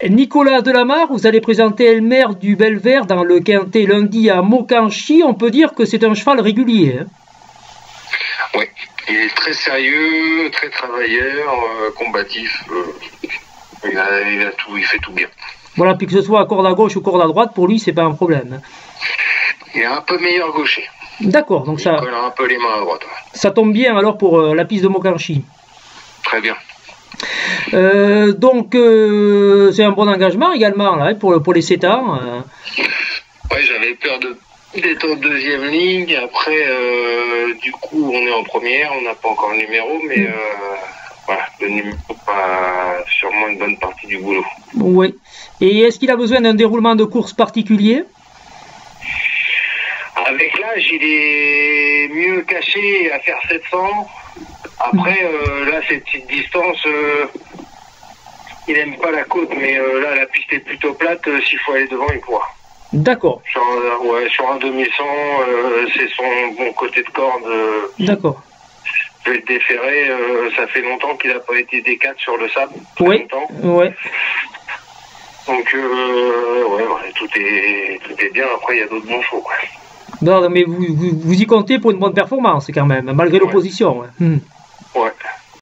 Nicolas Delamarre, vous allez présenter Elmer du Belvert dans le Quintet lundi à Mokanchy. On peut dire que c'est un cheval régulier. Hein. Oui, il est très sérieux, très travailleur, combatif. Il fait tout bien. Voilà, puis que ce soit à corde à gauche ou corde à droite, pour lui, c'est pas un problème. Il est un peu meilleur gaucher. D'accord, donc ça. Il colle un peu les mains à droite. Ouais. Ça tombe bien alors pour la piste de Mokanchy. Très bien. Donc c'est un bon engagement également là, pour les 7 ans. Ouais, j'avais peur d'être en deuxième ligne. Après, du coup, on est en première. On n'a pas encore le numéro, mais voilà, le numéro pas sûrement une bonne partie du boulot. Oui. Et est-ce qu'il a besoin d'un déroulement de course particulier? Avec l'âge, il est mieux caché à faire 700. Après, là, cette petite distance, il aime pas la côte, mais là, la piste est plutôt plate. S'il faut aller devant, il pourra. D'accord. Sur un 2100, c'est son bon côté de corde. D'accord. Je vais le déférer. Ça fait longtemps qu'il n'a pas été D4 sur le sable. Oui. Longtemps. Ouais. Donc, ouais, tout est bien. Après, il y a d'autres bons chevaux. Ouais. Non, mais vous y comptez pour une bonne performance quand même, malgré l'opposition. Ouais. Ouais.